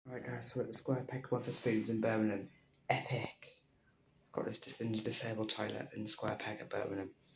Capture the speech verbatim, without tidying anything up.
Right guys, so we're at the Square Peg Wetherspoons in Birmingham. Epic! Got this just in the disabled toilet in the Square Peg at Birmingham.